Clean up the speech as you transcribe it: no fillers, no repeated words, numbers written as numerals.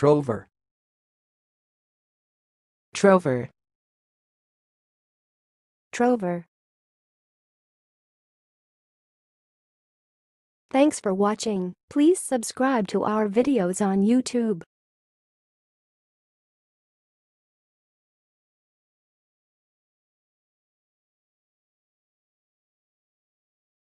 Trover. Trover. Trover. Thanks for watching. Please subscribe to our videos on YouTube.